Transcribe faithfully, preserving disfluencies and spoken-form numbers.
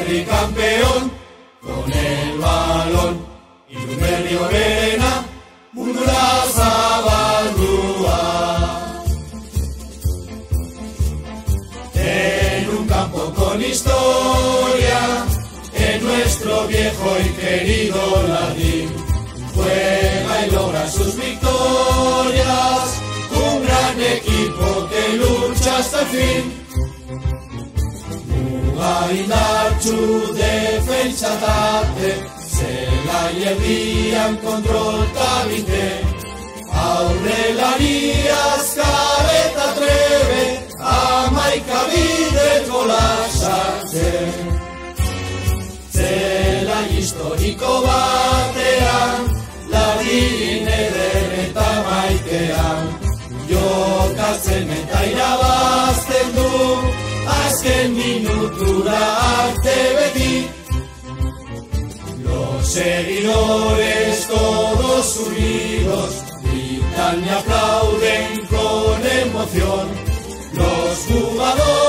Berri campeón, con el balón, Irunberri horrena, mundura zabaldua. En un campo con historia, en nuestro viejo y querido Ladín, juega y logra sus victorias, un gran equipo que lucha hasta el fin. Muga indartsu defentsatate, zelaia erdian kontrol tabinte, aurrelari azkar eta trebe, hamaika bideko lasartzen. Zelai historiko batean, Ladin eder eta maitean, jokatzen eta irabazten du, azken minutura arte beti. Los seguidores todos unidos gritan y aplauden con emoción. Los jugadores